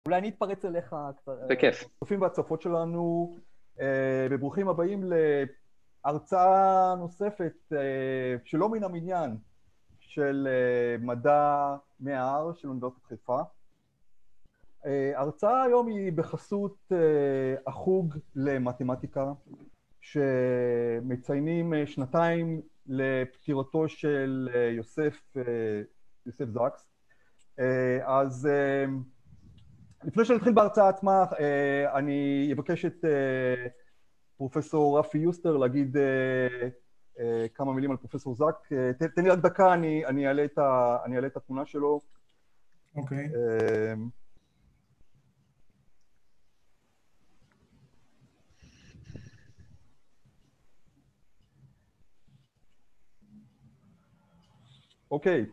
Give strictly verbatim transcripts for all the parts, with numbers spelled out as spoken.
אולי אני אתפרץ אליך קצת. בכיף. צופים והצופות שלנו, וברוכים הבאים להרצאה נוספת שלא מן המניין של מדע מההר של אוניברסיטת חיפה. ההרצאה היום היא בחסות החוג למתמטיקה, שמציינים שנתיים לפטירתו של יוסף, יוסף זקס. אז לפני שנתחיל בהרצאה עצמה, אני אבקש את פרופסור רפי יוסטר להגיד כמה מילים על פרופסור זק. תן לי רק דקה, אני, אני אעלה את ה, אני אעלה את התמונה שלו. אוקיי. אוקיי.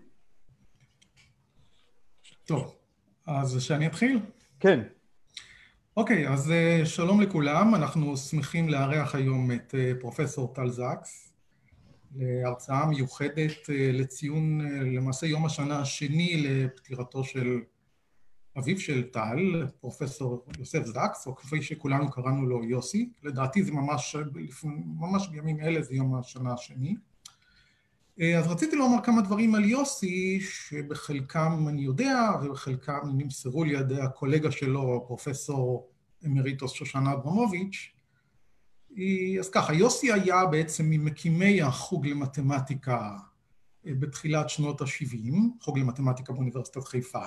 טוב, אז שאני אתחיל? כן. אוקיי, אז שלום לכולם, אנחנו שמחים לארח היום את פרופסור טל זקס, להרצאה מיוחדת לציון למעשה יום השנה השני לפטירתו של אביו של טל, פרופסור יוסף זקס, או כפי שכולנו קראנו לו יוסי, לדעתי זה ממש, ממש בימים אלה זה יום השנה השני. אז רציתי לומר כמה דברים על יוסי, שבחלקם אני יודע, ובחלקם נמסרו לי ידי הקולגה שלו, פרופסור אמריטוס שושנה אברמוביץ'. אז ככה, יוסי היה בעצם ממקימי החוג למתמטיקה בתחילת שנות ה-שבעים, חוג למתמטיקה באוניברסיטת חיפה,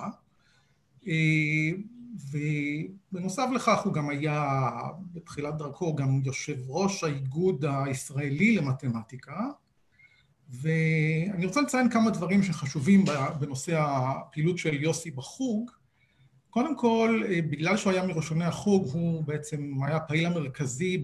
ובנוסף לכך הוא גם היה, בתחילת דרכו, גם יושב ראש האיגוד הישראלי למתמטיקה, ואני רוצה לציין כמה דברים שחשובים בנושא הפעילות של יוסי בחוג. קודם כל, בגלל שהוא היה מראשוני החוג, הוא בעצם היה פעיל המרכזי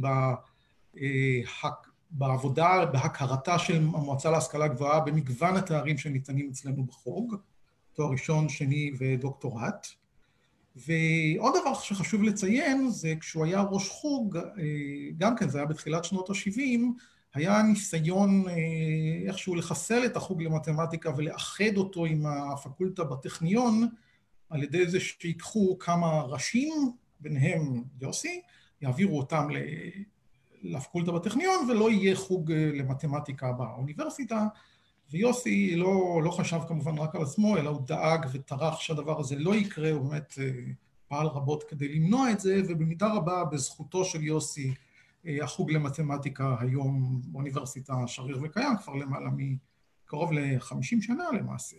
בעבודה, בהכרתה של המועצה להשכלה גבוהה במגוון התארים שניתנים אצלנו בחוג, תואר ראשון, שני ודוקטורט. ועוד דבר שחשוב לציין זה כשהוא היה ראש חוג, גם כן זה היה בתחילת שנות ה-שבעים, היה ניסיון איכשהו לחסל את החוג למתמטיקה ולאחד אותו עם הפקולטה בטכניון, על ידי זה שיקחו כמה ראשים, ביניהם יוסי, יעבירו אותם לפקולטה בטכניון, ולא יהיה חוג למתמטיקה באוניברסיטה. ויוסי לא, לא חשב כמובן רק על עצמו, אלא הוא דאג וטרח שהדבר הזה לא יקרה, הוא באמת פעל רבות כדי למנוע את זה, ובמידה רבה בזכותו של יוסי, החוג למתמטיקה היום באוניברסיטה שריר וקיים, כבר למעלה מקרוב ל-חמישים שנה למעשה.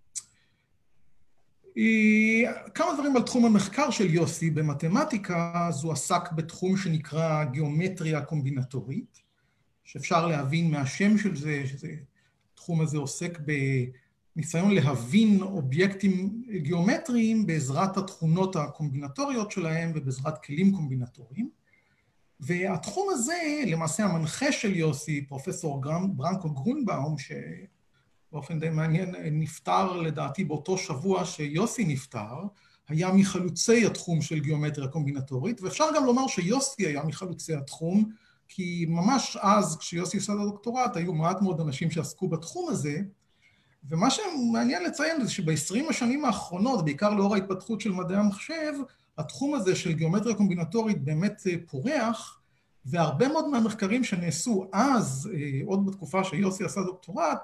כמה דברים על תחום המחקר של יוסי במתמטיקה, אז הוא עסק בתחום שנקרא גיאומטריה קומבינטורית, שאפשר להבין מהשם של זה, שזה, התחום הזה עוסק בניסיון להבין אובייקטים גיאומטריים בעזרת התכונות הקומבינטוריות שלהם ובעזרת כלים קומבינטוריים. והתחום הזה, למעשה המנחה של יוסי, פרופסור ברנקו גרונבאום, שבאופן די מעניין נפטר לדעתי באותו שבוע שיוסי נפטר, היה מחלוצי התחום של גיאומטריה קומבינטורית, ואפשר גם לומר שיוסי היה מחלוצי התחום, כי ממש אז, כשיוסי עשה את הדוקטורט, היו מעט מאוד אנשים שעסקו בתחום הזה, ומה שמעניין לציין זה שב-עשרים השנים האחרונות, בעיקר לאור ההתפתחות של מדעי המחשב, התחום הזה של גיאומטריה קומבינטורית באמת פורח, והרבה מאוד מהמחקרים שנעשו אז, עוד בתקופה שיוסי עשה דוקטורט,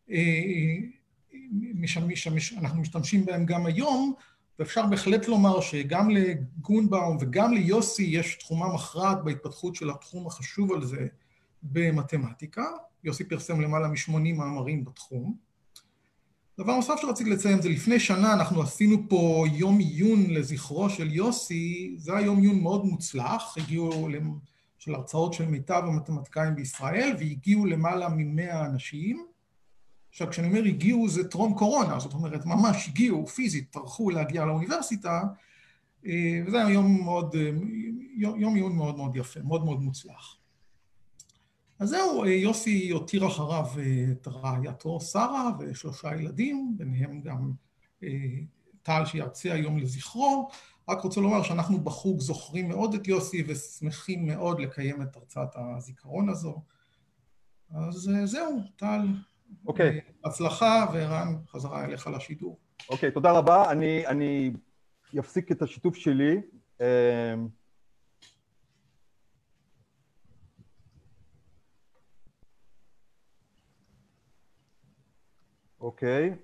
אנחנו משתמשים בהם גם היום, ואפשר בהחלט לומר שגם לגרונבאום וגם ליוסי יש תחומה מכרעת בהתפתחות של התחום החשוב על זה במתמטיקה. יוסי פרסם למעלה מ-שמונים מאמרים בתחום. דבר נוסף שרציתי לציין זה לפני שנה אנחנו עשינו פה יום עיון לזכרו של יוסי, זה היה יום עיון מאוד מוצלח, הגיעו של הרצאות של מיטב המתמטיקאים בישראל, והגיעו למעלה ממאה אנשים. עכשיו כשאני אומר הגיעו זה טרום קורונה, זאת אומרת ממש הגיעו פיזית, טרחו להגיע לאוניברסיטה, וזה היה יום מאוד, יום עיון מאוד מאוד יפה, מאוד מאוד מוצלח. אז זהו, יוסי הותיר אחריו את רעייתו שרה ושלושה ילדים, ביניהם גם טל שירצה היום לזכרו. רק רוצה לומר שאנחנו בחוג זוכרים מאוד את יוסי ושמחים מאוד לקיים את הרצאת הזיכרון הזו. אז זהו, טל. אוקיי. הצלחה, וערן, חזרה אליך לשידור. אוקיי, תודה רבה. אני, אני יפסיק את השיתוף שלי. אוקיי.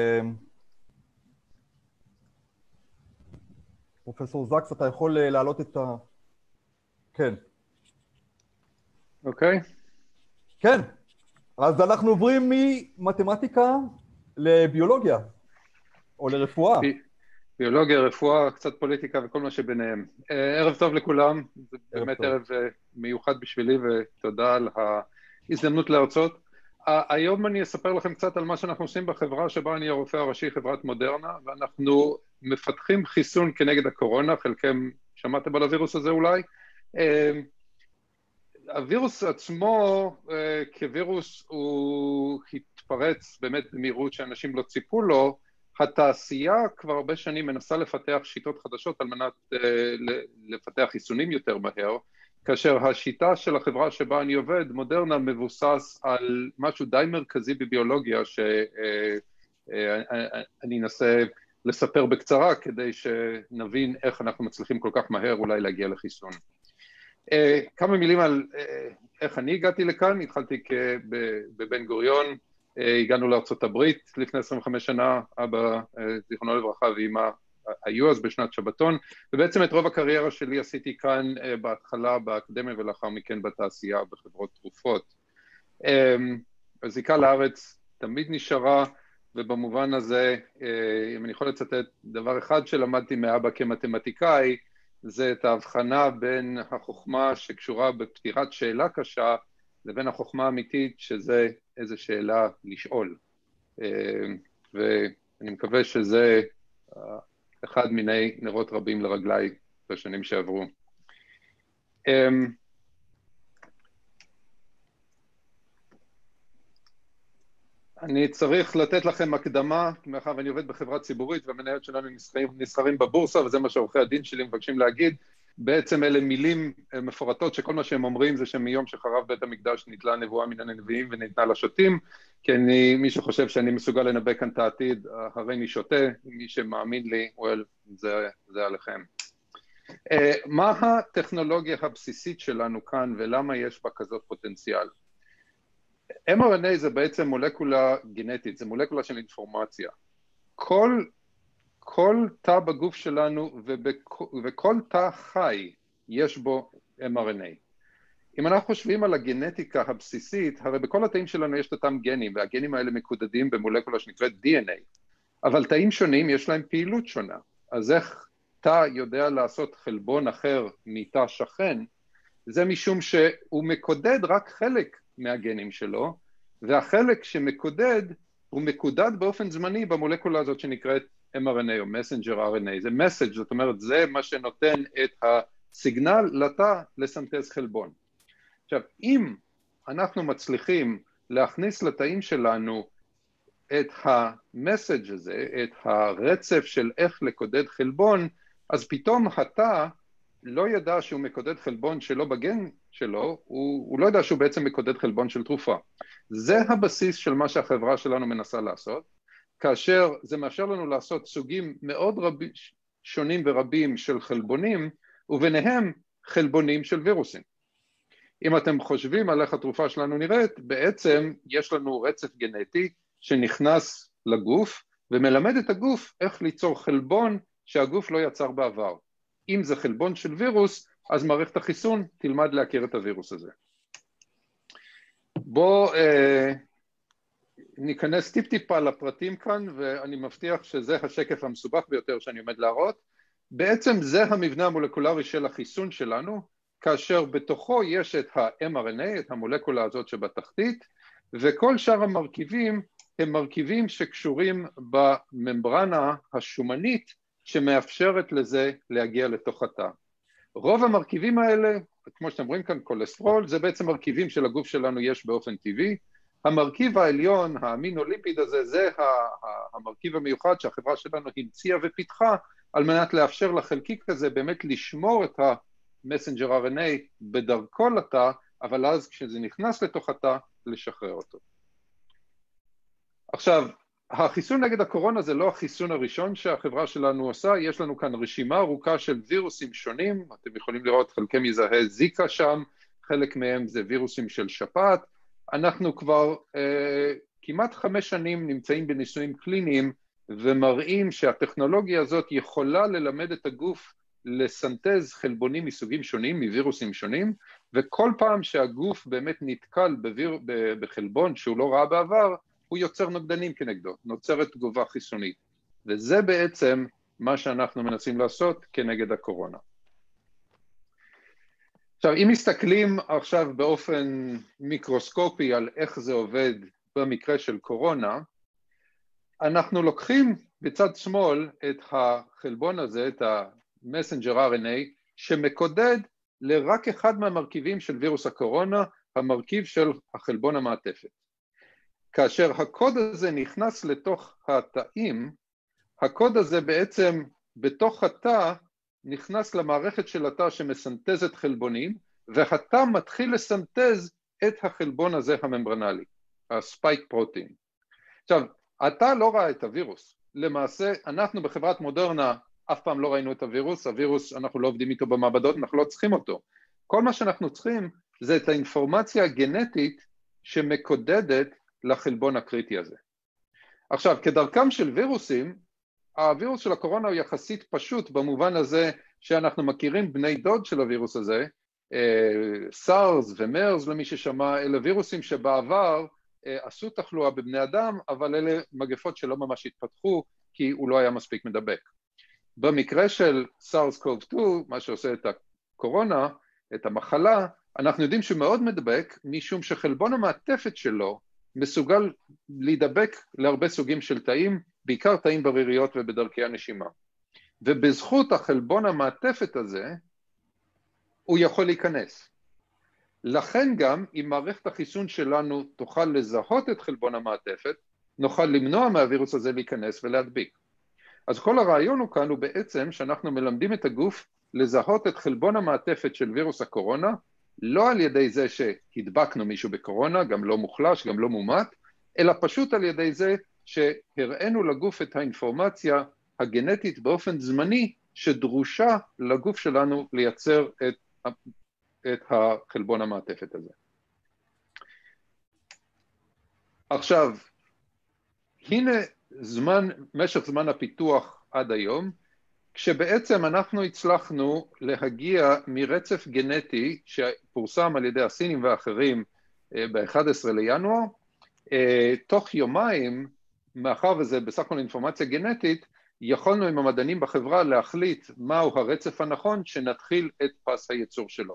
פרופסור זקס, אתה יכול להעלות את ה... כן. אוקיי. כן. אז אנחנו עוברים ממתמטיקה לביולוגיה, או לרפואה. ביולוגיה, רפואה, קצת פוליטיקה וכל מה שביניהם. ערב טוב לכולם, זה באמת ערב מיוחד בשבילי, ותודה על ההזדמנות להרצות. היום אני אספר לכם קצת על מה שאנחנו עושים בחברה שבה אני הרופא הראשי, חברת מודרנה, ואנחנו מפתחים חיסון כנגד הקורונה, חלקם שמעתם על הווירוס הזה אולי. הווירוס עצמו כווירוס הוא התפרץ באמת במהירות שאנשים לא ציפו לו. התעשייה כבר הרבה שנים מנסה לפתח שיטות חדשות על מנת לפתח חיסונים יותר מהר, כאשר השיטה של החברה שבה אני עובד, מודרנה, מבוסס על משהו די מרכזי בביולוגיה שאני אנסה לספר בקצרה כדי שנבין איך אנחנו מצליחים כל כך מהר אולי להגיע לחיסון. כמה מילים על איך אני הגעתי לכאן. התחלתי בבן גוריון, הגענו לארצות הברית לפני עשרים וחמש שנה, אבא זיכרונו לברכה ואמא היו אז בשנת שבתון, ובעצם את רוב הקריירה שלי עשיתי כאן בהתחלה באקדמיה ולאחר מכן בתעשייה בחברות תרופות. הזיקה לארץ תמיד נשארה, ובמובן הזה, אם אני יכול לצטט דבר אחד שלמדתי מאבא כמתמטיקאי, זה את ההבחנה בין החוכמה שקשורה בפתירת שאלה קשה, לבין החוכמה האמיתית שזה איזו שאלה לשאול. ואני מקווה שזה אחד מיני נרות רבים לרגליי בשנים שעברו. אני צריך לתת לכם הקדמה, מאחר ואני עובד בחברה ציבורית והמניות שלנו נסחרים, נסחרים בבורסה, וזה מה שעורכי הדין שלי מבקשים להגיד. בעצם אלה מילים מפורטות שכל מה שהם אומרים זה שמיום שחרב בית המקדש ניתלה נבואה מן הנביאים וניתנה לשוטים, כי אני, מי שחושב שאני מסוגל לנבא כאן את העתיד, הרי אני שותה, מי שמאמין לי, well, זה, זה עליכם. Uh, מה הטכנולוגיה הבסיסית שלנו כאן ולמה יש בה כזאת פוטנציאל? אם אר אן איי זה בעצם מולקולה גנטית, זה מולקולה של אינפורמציה. כל, כל תא בגוף שלנו ובכל, וכל תא חי יש בו אם אר אן איי. אם אנחנו חושבים על הגנטיקה הבסיסית, הרי בכל התאים שלנו יש את אותם גנים, והגנים האלה מקודדים במולקולה שנקראת די אן איי. אבל תאים שונים יש להם פעילות שונה. אז איך תא יודע לעשות חלבון אחר מתא שכן? זה משום שהוא מקודד רק חלק מהגנים שלו, והחלק שמקודד הוא מקודד באופן זמני במולקולה הזאת שנקראת אם אר אן איי או מסנג'ר אר אן איי. זה מסאג', זאת אומרת זה מה שנותן את הסיגנל לתא לסנטז חלבון. עכשיו, אם אנחנו מצליחים להכניס לתאים שלנו את המסאג' הזה, את הרצף של איך לקודד חלבון, אז פתאום התא לא ידע שהוא מקודד חלבון שלא בגן שלו, הוא, הוא לא ידע שהוא בעצם מקודד חלבון של תרופה. זה הבסיס של מה שהחברה שלנו מנסה לעשות, כאשר זה מאפשר לנו לעשות סוגים מאוד רבים, שונים ורבים של חלבונים, וביניהם חלבונים של וירוסים. אם אתם חושבים על איך התרופה שלנו נראית, בעצם יש לנו רצף גנטי שנכנס לגוף, ומלמד את הגוף איך ליצור חלבון שהגוף לא יצר בעבר. אם זה חלבון של וירוס, אז מערכת החיסון תלמד להכיר את הווירוס הזה. בואו אה, ניכנס טיפ טיפה לפרטים כאן, ואני מבטיח שזה השקף המסובך ביותר שאני עומד להראות. בעצם זה המבנה המולקולרי של החיסון שלנו, כאשר בתוכו יש את ה-אם אר אן איי, את המולקולה הזאת שבתחתית, וכל שאר המרכיבים הם מרכיבים שקשורים בממברנה השומנית, שמאפשרת לזה להגיע לתוך התא. רוב המרכיבים האלה, כמו שאתם רואים כאן, כולסטרול, זה בעצם מרכיבים של הגוף שלנו יש באופן טבעי. המרכיב העליון, האמינוליפיד הזה, זה המרכיב המיוחד שהחברה שלנו המציאה ופיתחה, על מנת לאפשר לחלקיק הזה באמת לשמור את המסנג'ר אר אן איי בדרכו לתא, אבל אז כשזה נכנס לתוך התא, לשחרר אותו. עכשיו, החיסון נגד הקורונה זה לא החיסון הראשון שהחברה שלנו עושה, יש לנו כאן רשימה ארוכה של וירוסים שונים, אתם יכולים לראות חלקי מזהה זיקה שם, חלק מהם זה וירוסים של שפעת, אנחנו כבר אה, כמעט חמש שנים נמצאים בניסויים קליניים ומראים שהטכנולוגיה הזאת יכולה ללמד את הגוף לסנטז חלבונים מסוגים שונים, מווירוסים שונים, וכל פעם שהגוף באמת נתקל בוויר, בחלבון שהוא לא ראה בעבר, הוא יוצר נוגדנים כנגדו, נוצרת תגובה חיסונית. וזה בעצם מה שאנחנו מנסים לעשות כנגד הקורונה. עכשיו, אם מסתכלים עכשיו באופן מיקרוסקופי על איך זה עובד במקרה של קורונה, אנחנו לוקחים בצד שמאל את החלבון הזה, את ה-messenger אר אן איי, שמקודד לרק אחד מהמרכיבים של וירוס הקורונה, המרכיב של החלבון המעטפת. כאשר הקוד הזה נכנס לתוך התאים, הקוד הזה בעצם בתוך התא נכנס למערכת של התא שמסנטזת חלבונים, והתא מתחיל לסנטז את החלבון הזה הממברנלי, הספייק פרוטין. עכשיו, התא לא ראה את הווירוס. למעשה, אנחנו בחברת מודרנה אף פעם לא ראינו את הווירוס, הווירוס אנחנו לא עובדים איתו במעבדות, אנחנו לא צריכים אותו. כל מה שאנחנו צריכים זה את האינפורמציה הגנטית שמקודדת לחלבון הקריטי הזה. עכשיו, כדרכם של וירוסים, הווירוס של הקורונה הוא יחסית פשוט במובן הזה שאנחנו מכירים בני דוד של הווירוס הזה, סארס ומרס למי ששמע, אלה וירוסים שבעבר עשו תחלואה בבני אדם, אבל אלה מגפות שלא ממש התפתחו כי הוא לא היה מספיק מדבק. במקרה של סארס קוב שתיים, מה שעושה את הקורונה, את המחלה, אנחנו יודעים שהוא מאוד מדבק משום שחלבון המעטפת שלו מסוגל להידבק להרבה סוגים של תאים, בעיקר תאים בריריות ובדרכי הנשימה. ובזכות החלבון המעטפת הזה, הוא יכול להיכנס. לכן גם, אם מערכת החיסון שלנו תוכל לזהות את חלבון המעטפת, נוכל למנוע מהווירוס הזה להיכנס ולהדביק. אז כל הרעיון הוא כאן הוא בעצם שאנחנו מלמדים את הגוף לזהות את חלבון המעטפת של וירוס הקורונה, לא על ידי זה שהדבקנו מישהו בקורונה, גם לא מוחלש, גם לא מומת, אלא פשוט על ידי זה שהראינו לגוף את האינפורמציה הגנטית באופן זמני שדרושה לגוף שלנו לייצר את, את החלבון המעטפת הזה. עכשיו, הנה זמן, משך זמן הפיתוח עד היום, כשבעצם אנחנו הצלחנו להגיע מרצף גנטי שפורסם על ידי הסינים ואחרים ב-אחד עשר לינואר, תוך יומיים, מאחר וזה בסך הכל אינפורמציה גנטית, יכולנו עם המדענים בחברה להחליט מהו הרצף הנכון שנתחיל את פס הייצור שלו.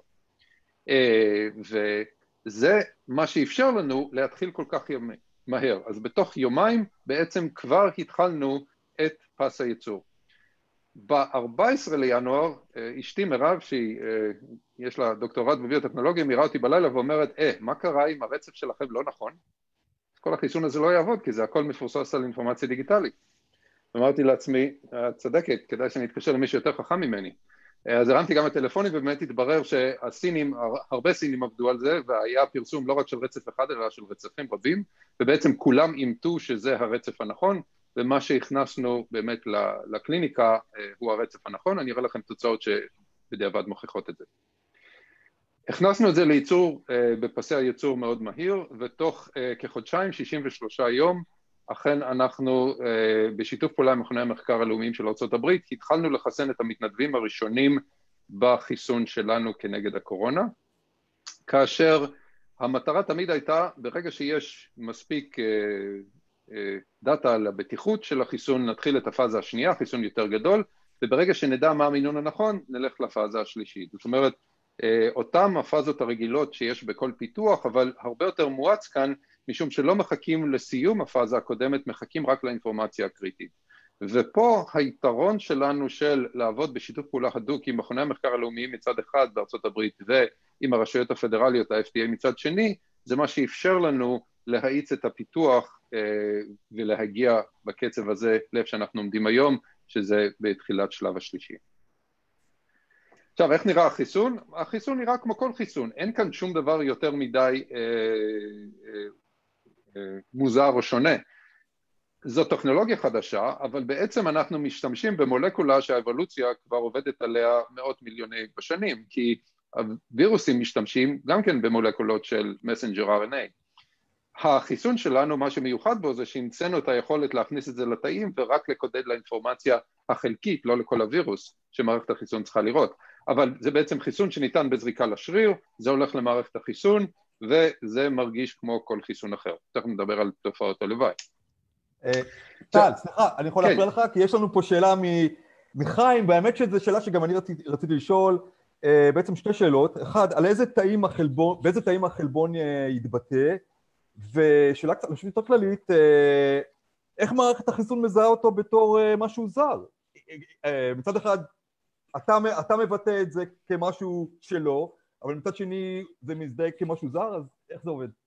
וזה מה שאפשר לנו להתחיל כל כך מהר. אז בתוך יומיים בעצם כבר התחלנו את פס הייצור. ב-ארבעה עשר לינואר, אשתי מירב, שיש לה דוקטורט בביוטכנולוגיה, מירה אותי בלילה ואומרת, אה, מה קרה אם הרצף שלכם לא נכון? כל החיסון הזה לא יעבוד, כי זה הכל מפורסס על אינפורמציה דיגיטלית. אמרתי לעצמי, צדקת, כדאי שאני אתקשר למישהו יותר חכם ממני. אז הרמתי גם הטלפונים, ובאמת התברר שהסינים, הרבה סינים עבדו על זה, והיה פרסום לא רק של רצף אחד, אלא של רצפים רבים, ובעצם כולם אימתו שזה הרצף הנכון, ומה שהכנסנו באמת לקליניקה הוא הרצף הנכון, אני אראה לכם תוצאות שבדיעבד מוכיחות את זה. הכנסנו את זה לייצור בפסי הייצור מאוד מהיר, ותוך כחודשיים, שישים ושלושה יום, אכן אנחנו בשיתוף פעולה עם מכוני המחקר הלאומיים של ארצות הברית, התחלנו לחסן את המתנדבים הראשונים בחיסון שלנו כנגד הקורונה, כאשר המטרה תמיד הייתה, ברגע שיש מספיק דאטה על הבטיחות של החיסון, נתחיל את הפאזה השנייה, חיסון יותר גדול, וברגע שנדע מה המינון הנכון, נלך לפאזה השלישית. זאת אומרת, אותם הפאזות הרגילות שיש בכל פיתוח, אבל הרבה יותר מואץ כאן, משום שלא מחכים לסיום הפאזה הקודמת, מחכים רק לאינפורמציה הקריטית. ופה היתרון שלנו של לעבוד בשיתוף פעולה הדוק עם מכוני המחקר הלאומיים מצד אחד בארצות הברית, ועם הרשויות הפדרליות, ה-אף די איי מצד שני, זה מה שאפשר לנו להאיץ את הפיתוח ולהגיע בקצב הזה לאיפה שאנחנו עומדים היום, שזה בתחילת שלב השלישי. עכשיו, איך נראה החיסון? החיסון נראה כמו כל חיסון, אין כאן שום דבר יותר מדי אה, אה, אה, מוזר או שונה. זו טכנולוגיה חדשה, אבל בעצם אנחנו משתמשים במולקולה שהאבולוציה כבר עובדת עליה מאות מיליוני בשנים, כי הווירוסים משתמשים גם כן במולקולות של מסנג'ר אר אן איי. החיסון שלנו, מה שמיוחד בו זה שהמצאנו את היכולת להכניס את זה לתאים ורק לקודד לאינפורמציה החלקית, לא לכל הווירוס שמערכת החיסון צריכה לראות. אבל זה בעצם חיסון שניתן בזריקה לשריר, זה הולך למערכת החיסון, וזה מרגיש כמו כל חיסון אחר. תכף נדבר על תופעות הלוואי. טל, סליחה, אני יכול להפריע לך? כי יש לנו פה שאלה מחיים, באמת שזו שאלה שגם אני רציתי לשאול, בעצם שתי שאלות. אחד, על איזה תאים החלבון, באיזה תאים החלבון יתבטא, ושאלה קצת יותר כללית, איך מערכת החיסון מזהה אותו בתור משהו זר? מצד אחד, אתה, אתה מבטא את זה כמשהו שלו, אבל מצד שני זה מזדהה כמשהו זר, אז איך זה עובד?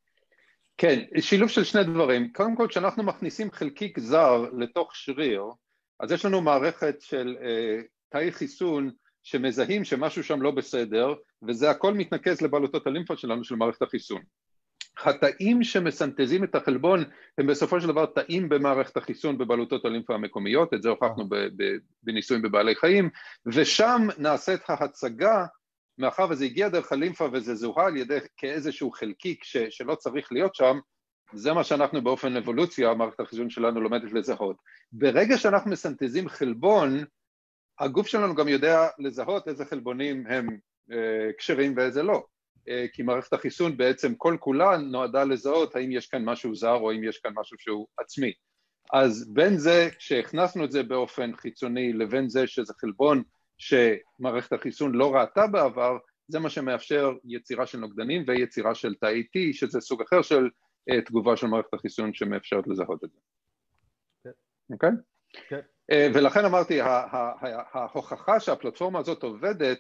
כן, שילוב של שני דברים. קודם כל, כשאנחנו מכניסים חלקיק זר לתוך שריר, אז יש לנו מערכת של אה, תאי חיסון שמזהים שמשהו שם לא בסדר, וזה הכל מתנקז לבלוטות הלימפה שלנו של מערכת החיסון. התאים שמסנטזים את החלבון הם בסופו של דבר תאים במערכת החיסון בבלוטות הלימפה המקומיות, את זה הוכחנו בניסויים בבעלי חיים, ושם נעשית ההצגה, מאחר וזה הגיע דרך הלימפה וזה זוהה על ידי כאיזשהו חלקיק ש, שלא צריך להיות שם, זה מה שאנחנו באופן אבולוציה, מערכת החיסון שלנו לומדת לזהות. ברגע שאנחנו מסנטזים חלבון, הגוף שלנו גם יודע לזהות איזה חלבונים הם אה, קשרים ואיזה לא. כי מערכת החיסון בעצם כל כולה נועדה לזהות האם יש כאן משהו זר או אם יש כאן משהו שהוא עצמי. אז בין זה שהכנסנו את זה באופן חיצוני לבין זה שזה חלבון שמערכת החיסון לא ראתה בעבר, זה מה שמאפשר יצירה של נוגדנים ויצירה של תאי T, שזה סוג אחר של תגובה של מערכת החיסון שמאפשרת לזהות את זה. אוקיי? ולכן אמרתי, ההוכחה שהפלטפורמה הזאת עובדת,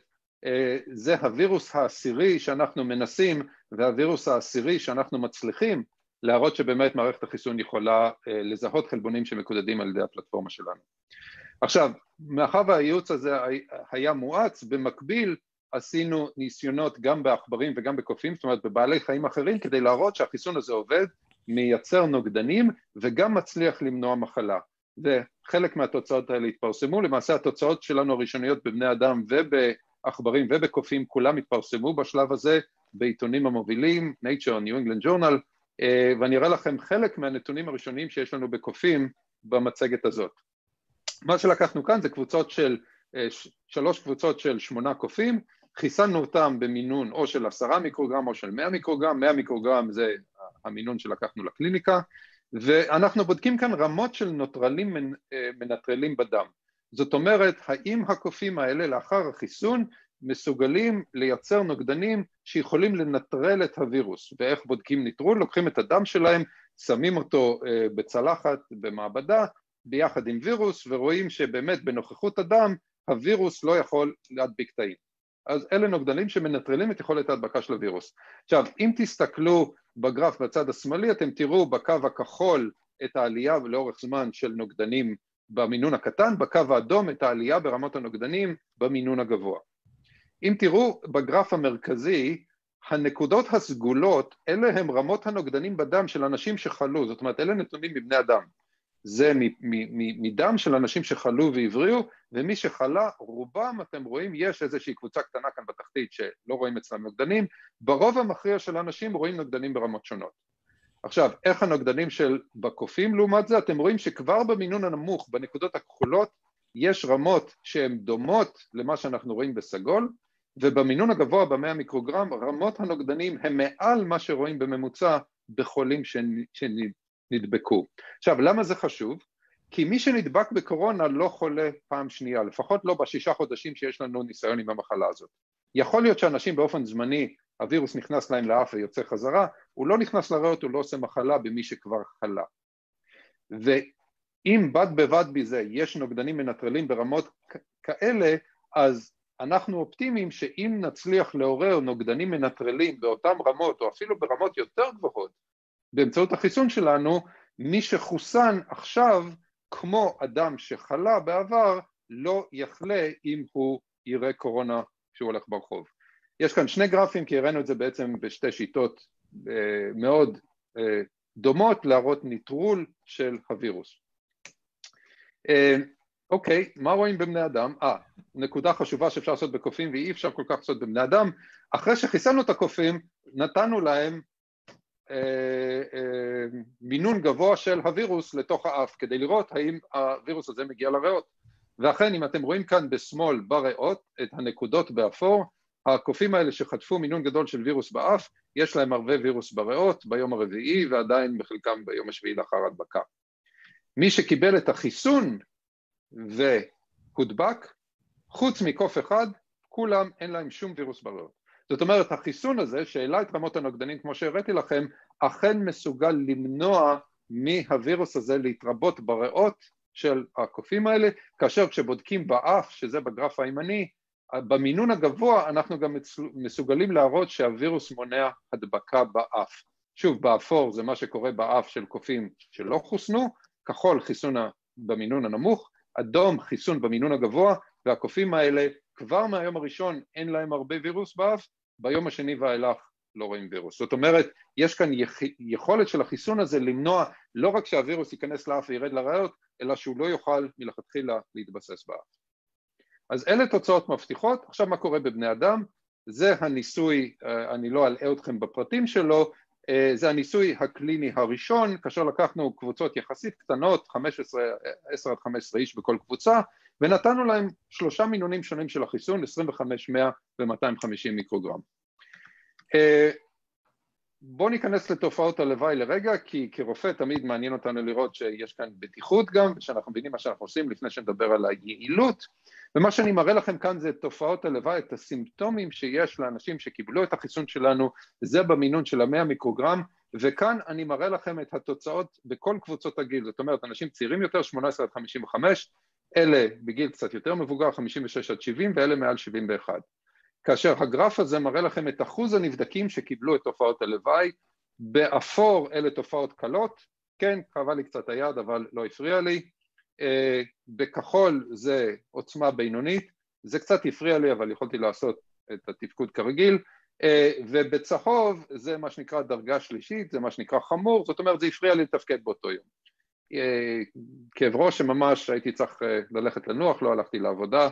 זה הווירוס העשירי שאנחנו מנסים, והווירוס העשירי שאנחנו מצליחים להראות שבאמת מערכת החיסון יכולה לזהות חלבונים שמקודדים על ידי הפלטפורמה שלנו. עכשיו, מאחר והייעוץ הזה היה מואץ, במקביל עשינו ניסיונות גם בעכברים וגם בקופים, זאת אומרת בבעלי חיים אחרים, כדי להראות שהחיסון הזה עובד, מייצר נוגדנים וגם מצליח למנוע מחלה. וחלק מהתוצאות האלה התפרסמו, למעשה התוצאות שלנו הראשוניות בבני אדם ובעכברים ובקופים, כולם התפרסמו בשלב הזה בעיתונים המובילים, Nature, New England Journal, ואני אראה לכם חלק מהנתונים הראשוניים שיש לנו בקופים במצגת הזאת. מה שלקחנו כאן זה קבוצות של, שלוש קבוצות של שמונה קופים, חיסנו אותם במינון או של עשרה מיקרוגרם או של מאה מיקרוגרם, מאה מיקרוגרם זה המינון שלקחנו לקליניקה, ואנחנו בודקים כאן רמות של נוטרלים מנטרלים בדם. זאת אומרת, האם הקופים האלה לאחר החיסון מסוגלים לייצר נוגדנים שיכולים לנטרל את הווירוס, ואיך בודקים ניטרול? לוקחים את הדם שלהם, שמים אותו בצלחת במעבדה, ביחד עם וירוס, ורואים שבאמת בנוכחות הדם, הווירוס לא יכול להדביק תאים. אז אלה נוגדנים שמנטרלים את יכולת ההדבקה של הווירוס. עכשיו, אם תסתכלו בגרף בצד השמאלי, אתם תראו בקו הכחול את העלייה לאורך זמן של נוגדנים במינון הקטן, בקו האדום את העלייה ברמות הנוגדנים במינון הגבוה. אם תראו בגרף המרכזי, הנקודות הסגולות, אלה הם רמות הנוגדנים בדם של אנשים שחלו, זאת אומרת, אלה נתונים מבני אדם. זה מדם של אנשים שחלו והבריאו, ומי שחלה, רובם, אתם רואים, יש איזושהי קבוצה קטנה כאן בתחתית שלא רואים אצלם נוגדנים, ברוב המכריע של האנשים רואים נוגדנים ברמות שונות. עכשיו, איך הנוגדנים של בקופים לעומת זה? אתם רואים שכבר במינון הנמוך, בנקודות הכחולות, יש רמות שהן דומות למה שאנחנו רואים בסגול, ובמינון הגבוה ב-מאה מיקרוגרם, רמות הנוגדנים הם מעל מה שרואים בממוצע בחולים שנדבקו. עכשיו, למה זה חשוב? כי מי שנדבק בקורונה לא חולה פעם שנייה, לפחות לא בשישה חודשים שיש לנו ניסיון עם המחלה הזאת. יכול להיות שאנשים באופן זמני, הווירוס נכנס להם לאף ויוצא חזרה, הוא לא נכנס לריאות, הוא לא עושה מחלה במי שכבר חלה. ואם בד בבד בזה יש נוגדנים מנטרלים ברמות כאלה, אז אנחנו אופטימיים שאם נצליח לעורר נוגדנים מנטרלים באותם רמות, או אפילו ברמות יותר גבוהות, באמצעות החיסון שלנו, מי שחוסן עכשיו, כמו אדם שחלה בעבר, לא יחלה אם הוא יראה קורונה כשהוא הולך ברחוב. יש כאן שני גרפים, כי הראינו את זה בעצם בשתי שיטות מאוד דומות להראות ניטרול של הווירוס. אוקיי, מה רואים בבני אדם? אה, נקודה חשובה שאפשר לעשות בקופים ואי אפשר כל כך לעשות בבני אדם. אחרי שחיסנו את הקופים, נתנו להם אה, אה, מינון גבוה של הווירוס לתוך האף, כדי לראות האם הווירוס הזה מגיע לריאות. ואכן, אם אתם רואים כאן בשמאל בריאות, את הנקודות באפור, הקופים האלה שחטפו מינון גדול של וירוס באף, יש להם הרבה וירוס בריאות ביום הרביעי, ועדיין בחלקם ביום השביעי לאחר הדבקה. מי שקיבל את החיסון והודבק, חוץ מקוף אחד, כולם אין להם שום וירוס בריאות. זאת אומרת, החיסון הזה, שהעלה את רמות הנוגדנים, כמו שהראיתי לכם, אכן מסוגל למנוע מהווירוס הזה להתרבות בריאות של הקופים האלה, כאשר כשבודקים באף, שזה בגרף הימני, במינון הגבוה אנחנו גם מסוגלים להראות שהווירוס מונע הדבקה באף. שוב, באפור זה מה שקורה באף של קופים שלא חוסנו, כחול חיסון במינון הנמוך, אדום חיסון במינון הגבוה, והקופים האלה כבר מהיום הראשון אין להם הרבה וירוס באף, ביום השני ואילך לא רואים וירוס. זאת אומרת, יש כאן יכולת של החיסון הזה למנוע לא רק שהווירוס ייכנס לאף וירד לריאות, אלא שהוא לא יוכל מלכתחילה להתבסס באף. אז אלה תוצאות מבטיחות. עכשיו מה קורה בבני אדם? זה הניסוי, אני לא אלאה אתכם בפרטים שלו, זה הניסוי הקליני הראשון, כאשר לקחנו קבוצות יחסית קטנות, חמש עשרה, עשר עד חמש עשרה איש בכל קבוצה, ונתנו להם שלושה מינונים שונים של החיסון, עשרים וחמש, מאה ו-מאתיים וחמישים מיקרוגרם. בואו ניכנס לתופעות הלוואי לרגע, כי כרופא תמיד מעניין אותנו לראות שיש כאן בטיחות גם, ושאנחנו מבינים מה שאנחנו עושים לפני שנדבר על היעילות, ומה שאני מראה לכם כאן זה תופעות הלוואי, את הסימפטומים שיש לאנשים שקיבלו את החיסון שלנו, זה במינון של המאה מיקרוגרם, וכאן אני מראה לכם את התוצאות בכל קבוצות הגיל, זאת אומרת אנשים צעירים יותר, שמונה עשרה עד חמישים וחמש, אלה בגיל קצת יותר מבוגר, חמישים ושש עד שבעים, ואלה מעל שבעים ואחת. כאשר הגרף הזה מראה לכם את אחוז הנבדקים שקיבלו את תופעות הלוואי, באפור אלה תופעות קלות, כן, כאבה לי קצת היד אבל לא הפריע לי, בכחול זה עוצמה בינונית, זה קצת הפריע לי אבל יכולתי לעשות את התפקוד כרגיל, ובצהוב זה מה שנקרא דרגה שלישית, זה מה שנקרא חמור, זאת אומרת זה הפריע לי לתפקד באותו יום. כאב ראש שממש הייתי צריך ללכת לנוח, לא הלכתי לעבודה,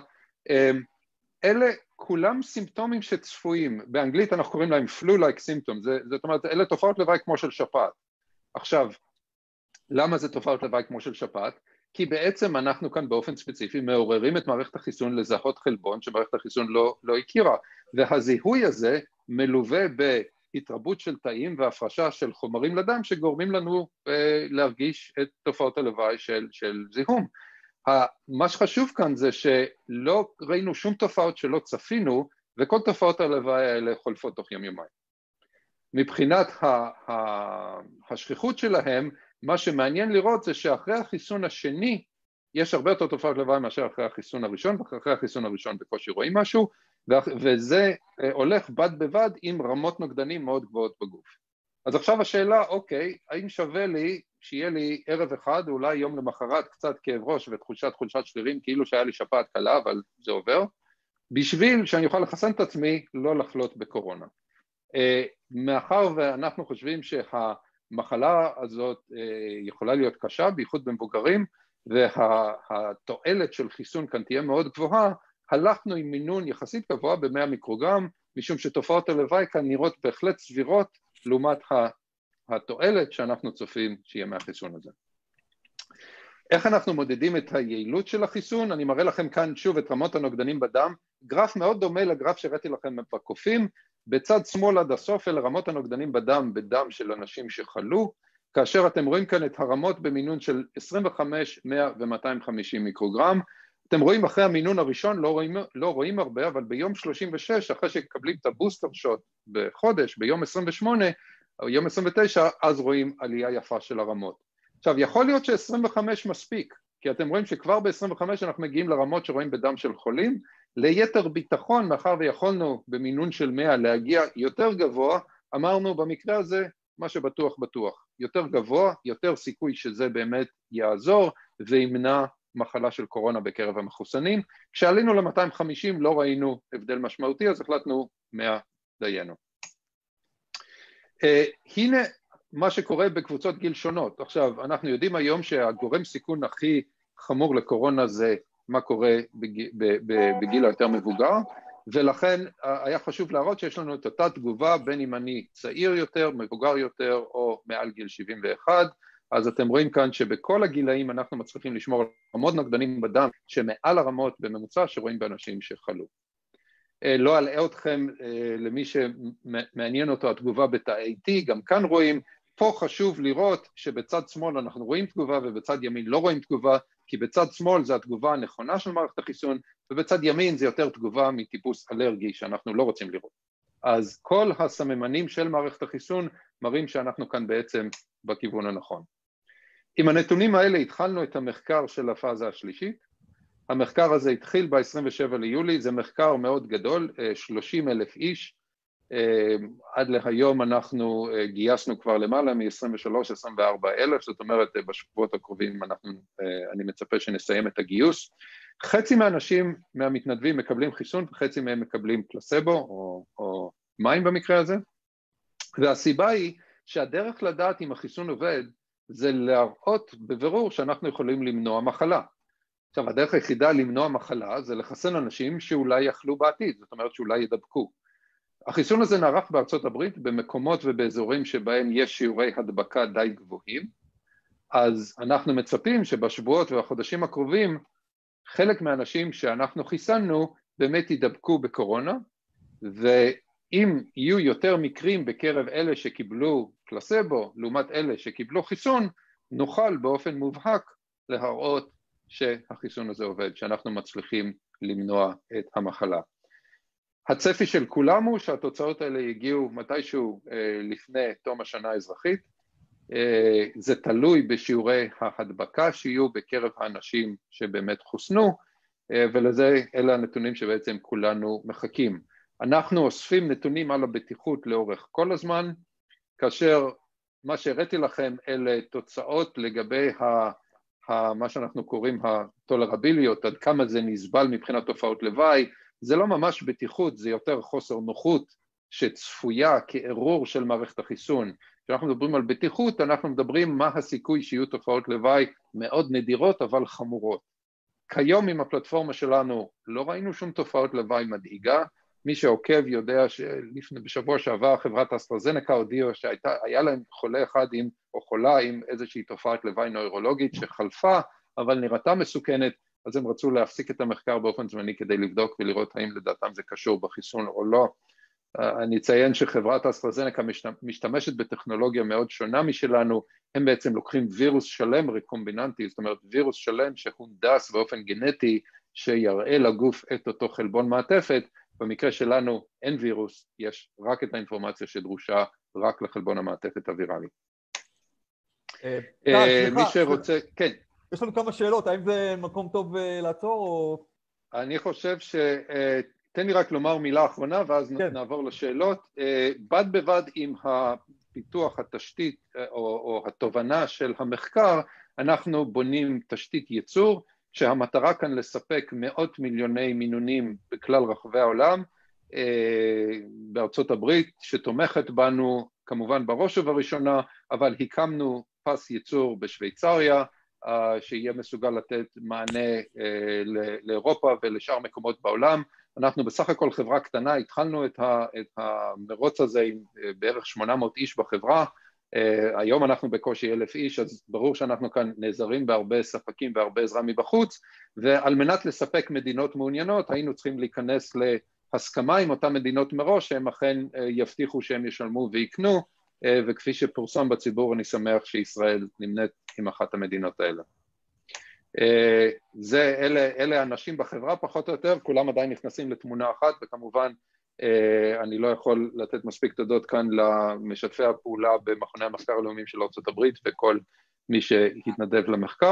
אלה כולם סימפטומים שצפויים, באנגלית אנחנו קוראים להם flu-like symptoms, זה, זאת אומרת, אלה תופעות לוואי כמו של שפעת. עכשיו, למה זה תופעות לוואי כמו של שפעת? כי בעצם אנחנו כאן באופן ספציפי מעוררים את מערכת החיסון לזהות חלבון שמערכת החיסון לא, לא הכירה, והזיהוי הזה מלווה בהתרבות של תאים והפרשה של חומרים לדם שגורמים לנו אה, להרגיש את תופעות הלוואי של, של זיהום. מה שחשוב כאן זה שלא ראינו שום תופעות שלא צפינו, וכל תופעות הלוואי האלה חולפות תוך יום יומיים. מבחינת השכיחות שלהם, מה שמעניין לראות זה שאחרי החיסון השני, יש הרבה יותר תופעות לוואי מאשר אחרי החיסון הראשון, ואחרי החיסון הראשון בקושי רואים משהו, וזה הולך בד בבד עם רמות נוגדנים מאוד גבוהות בגוף. אז עכשיו השאלה, אוקיי, האם שווה לי שיהיה לי ערב אחד, אולי יום למחרת, קצת כאב ראש ותחושת חולשת שרירים, כאילו שהיה לי שפעת קלה, אבל זה עובר, בשביל שאני אוכל לחסן את עצמי, לא לחלות בקורונה. מאחר ואנחנו חושבים שהמחלה הזאת יכולה להיות קשה, בייחוד במבוגרים, והתועלת של חיסון כאן תהיה מאוד גבוהה, הלכנו עם מינון יחסית גבוה ב-מאה מיקרוגרם, משום שתופעות הלוואי כאן נראות בהחלט סבירות, לעומת התועלת שאנחנו צופים שיהיה מהחיסון הזה. איך אנחנו מודדים את היעילות של החיסון? אני מראה לכם כאן שוב את רמות הנוגדנים בדם, גרף מאוד דומה לגרף שהראיתי לכם בקופים, בצד שמאל עד הסוף אלה רמות הנוגדנים בדם, בדם של אנשים שחלו, כאשר אתם רואים כאן את הרמות במינון של עשרים וחמש, מאה ו-מאתיים וחמישים מיקרוגרם, אתם רואים אחרי המינון הראשון, לא רואים, לא רואים הרבה, אבל ביום שלושים ושש, אחרי שקבלים את הבוסטר שוט בחודש, ביום עשרים ושמונה, או יום עשרים ותשע, אז רואים עלייה יפה של הרמות. עכשיו, יכול להיות ש-עשרים וחמש מספיק, כי אתם רואים שכבר ב-עשרים וחמש אנחנו מגיעים לרמות שרואים בדם של חולים, ליתר ביטחון, מאחר ויכולנו במינון של מאה להגיע יותר גבוה, אמרנו במקרה הזה, מה שבטוח בטוח, יותר גבוה, יותר סיכוי שזה באמת יעזור, וימנע מחלה של קורונה בקרב המחוסנים. כשעלינו ל-מאתיים וחמישים לא ראינו הבדל משמעותי, אז החלטנו מאה דיינו. Uh, הנה מה שקורה בקבוצות גיל שונות. עכשיו, אנחנו יודעים היום שהגורם סיכון הכי חמור לקורונה זה מה קורה בגיל, בגיל היותר מבוגר, ולכן היה חשוב להראות שיש לנו את אותה תגובה בין אם אני צעיר יותר, מבוגר יותר או מעל גיל שבעים ואחת, אז אתם רואים כאן שבכל הגילאים אנחנו מצליחים לשמור על רמות נוגדנים בדם שמעל הרמות בממוצע שרואים באנשים שחלו. לא אלאה אתכם למי שמעניין אותו התגובה בתאי T, גם כאן רואים, פה חשוב לראות שבצד שמאל אנחנו רואים תגובה ובצד ימין לא רואים תגובה, כי בצד שמאל זה התגובה הנכונה של מערכת החיסון, ובצד ימין זה יותר תגובה מטיפוס אלרגי שאנחנו לא רוצים לראות. אז כל הסממנים של מערכת החיסון מראים שאנחנו כאן בעצם בכיוון הנכון. עם הנתונים האלה התחלנו את המחקר של הפאזה השלישית. המחקר הזה התחיל ב-עשרים ושבעה ליולי, זה מחקר מאוד גדול, שלושים אלף איש, עד להיום אנחנו גייסנו כבר למעלה מ-עשרים ושלוש עד עשרים וארבע אלף, זאת אומרת בשבועות הקרובים אנחנו, אני מצפה שנסיים את הגיוס. חצי מהאנשים מהמתנדבים מקבלים חיסון, וחצי מהם מקבלים פלסבו או, או מים במקרה הזה, והסיבה היא שהדרך לדעת אם החיסון עובד זה להראות בבירור שאנחנו יכולים למנוע מחלה. עכשיו, הדרך היחידה למנוע מחלה זה לחסן אנשים שאולי יחלו בעתיד, זאת אומרת שאולי ידבקו. החיסון הזה נערך בארצות הברית במקומות ובאזורים שבהם יש שיעורי הדבקה די גבוהים, אז אנחנו מצפים שבשבועות והחודשים הקרובים חלק מהאנשים שאנחנו חיסנו באמת ידבקו בקורונה, ואם יהיו יותר מקרים בקרב אלה שקיבלו פלסבו לעומת אלה שקיבלו חיסון, נוכל באופן מובהק להראות שהחיסון הזה עובד, שאנחנו מצליחים למנוע את המחלה. הצפי של כולם הוא שהתוצאות האלה יגיעו מתישהו אה, לפני תום השנה האזרחית, אה, זה תלוי בשיעורי ההדבקה שיהיו בקרב האנשים שבאמת חוסנו, אה, ולזה אלה הנתונים שבעצם כולנו מחכים. אנחנו אוספים נתונים על הבטיחות לאורך כל הזמן, כאשר מה שהראיתי לכם אלה תוצאות לגבי ה... מה שאנחנו קוראים הטולרביליות, עד כמה זה נסבל מבחינת תופעות לוואי, זה לא ממש בטיחות, זה יותר חוסר נוחות שצפויה כאירור של מערכת החיסון. כשאנחנו מדברים על בטיחות, אנחנו מדברים מה הסיכוי שיהיו תופעות לוואי מאוד נדירות אבל חמורות. כיום עם הפלטפורמה שלנו לא ראינו שום תופעות לוואי מדאיגה, מי שעוקב יודע שלפני בשבוע שעבר חברת אסטרזנקה הודיעה שהיה להם חולה אחד עם, או חולה עם איזושהי תופעת לוואי נוירולוגית שחלפה, אבל נראתה מסוכנת, אז הם רצו להפסיק את המחקר באופן זמני כדי לבדוק ולראות האם לדעתם זה קשור בחיסון או לא. אני אציין שחברת אסטרזנקה משתמשת בטכנולוגיה מאוד שונה משלנו, הם בעצם לוקחים וירוס שלם רקומביננטי, זאת אומרת וירוס שלם שהונדס באופן גנטי שיראה לגוף את אותו חלבון מעטפת, במקרה שלנו אין וירוס, יש רק את האינפורמציה שדרושה רק לחלבון המעטפת הוויראלי. מי שרוצה, כן. יש לנו כמה שאלות, האם זה מקום טוב לעצור או... אני חושב ש... תן לי רק לומר מילה אחרונה ואז נעבור לשאלות. בד בבד עם הפיתוח התשתית או, או התובנה של המחקר, אנחנו בונים תשתית ייצור, שהמטרה כאן לספק מאות מיליוני מינונים בכלל רחבי העולם, בארצות הברית שתומכת בנו כמובן בראש ובראשונה, אבל הקמנו פס ייצור בשוויצריה, שיהיה מסוגל לתת מענה לאירופה ולשאר מקומות בעולם. אנחנו בסך הכל חברה קטנה, התחלנו את המרוץ הזה עם בערך שמונה מאות איש בחברה, היום אנחנו בקושי אלף איש, אז ברור שאנחנו כאן נעזרים בהרבה ספקים והרבה עזרה מבחוץ, ועל מנת לספק מדינות מעוניינות, היינו צריכים להיכנס להסכמה עם אותן מדינות מראש, שהם אכן יבטיחו שהם ישלמו ויקנו, וכפי שפורסם בציבור, אני שמח שישראל נמנית עם אחת המדינות האלה. זה, אלה, אלה אנשים בחברה פחות או יותר, כולם עדיין נכנסים לתמונה אחת, וכמובן אני לא יכול לתת מספיק תודות כאן למשתפי הפעולה במכוני המחקר הלאומיים של ארצות הברית וכל מי שהתנדב למחקר.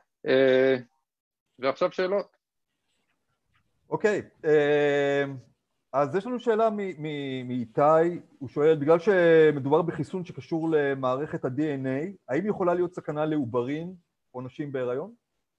ועכשיו שאלות. אוקיי, אז יש לנו שאלה מאיתי, הוא שואל, בגלל שמדובר בחיסון שקשור למערכת ה-די אן איי, האם יכולה להיות סכנה לעוברים או נשים בהיריון?